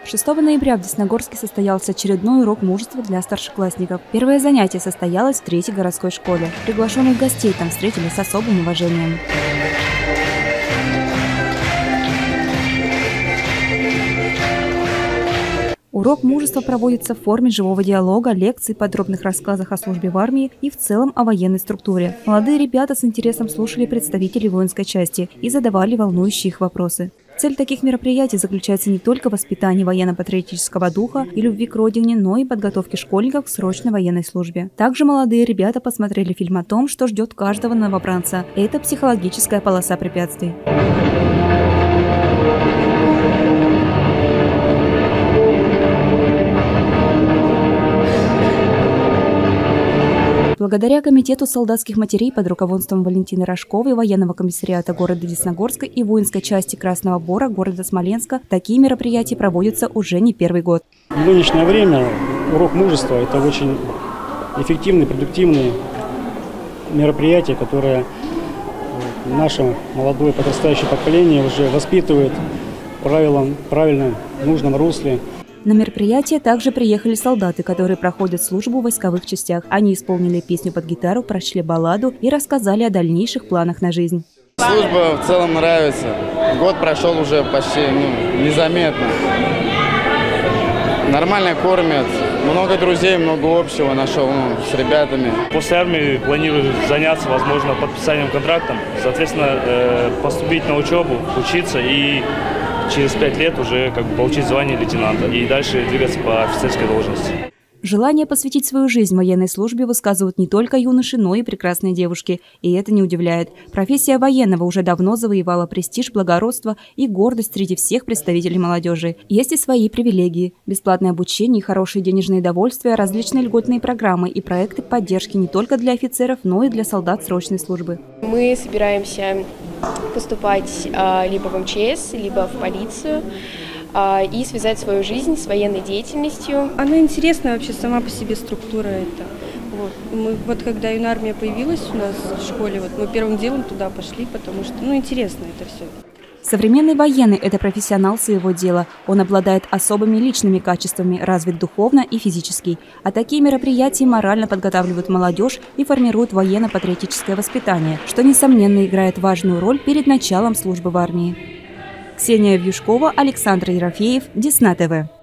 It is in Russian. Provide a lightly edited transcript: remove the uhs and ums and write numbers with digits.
6 ноября в Десногорске состоялся очередной урок мужества для старшеклассников. Первое занятие состоялось в 3-й городской школе. Приглашенных гостей там встретили с особым уважением. Урок мужества проводится в форме живого диалога, лекций, подробных рассказах о службе в армии и в целом о военной структуре. Молодые ребята с интересом слушали представителей воинской части и задавали волнующие их вопросы. Цель таких мероприятий заключается не только в воспитании военно-патриотического духа и любви к родине, но и подготовке школьников к срочной военной службе. Также молодые ребята посмотрели фильм о том, что ждет каждого новобранца. Это психологическая полоса препятствий. Благодаря Комитету солдатских матерей под руководством Валентины Рожковой, военного комиссариата города Десногорска и воинской части Красного Бора города Смоленска такие мероприятия проводятся уже не первый год. В нынешнее время урок мужества – это очень эффективные, продуктивные мероприятия, которые наше молодое подрастающее поколение уже воспитывает в правильном, нужном русле. На мероприятие также приехали солдаты, которые проходят службу в войсковых частях. Они исполнили песню под гитару, прочли балладу и рассказали о дальнейших планах на жизнь. Служба в целом нравится. Год прошел уже почти незаметно. Нормально кормят. Много друзей, много общего нашел с ребятами. После армии планирую заняться, возможно, подписанием контракта. Соответственно, поступить на учебу, учиться и через 5 лет уже получить звание лейтенанта и дальше двигаться по офицерской должности. Желание посвятить свою жизнь военной службе высказывают не только юноши, но и прекрасные девушки. И это не удивляет. Профессия военного уже давно завоевала престиж, благородство и гордость среди всех представителей молодежи. Есть и свои привилегии. Бесплатное обучение, хорошие денежные довольствия, различные льготные программы и проекты поддержки не только для офицеров, но и для солдат срочной службы. Мы собираемся поступать либо в МЧС, либо в полицию и связать свою жизнь с военной деятельностью. Она интересна вообще сама по себе, структура это. Вот когда юнармия появилась у нас в школе, мы первым делом туда пошли, потому что интересно это все. Современный военный – это профессионал своего дела. Он обладает особыми личными качествами, развит духовно и физически. А такие мероприятия морально подготавливают молодежь и формируют военно-патриотическое воспитание, что, несомненно, играет важную роль перед началом службы в армии. Ксения Вьюшкова, Александр Ерофеев, Десна ТВ.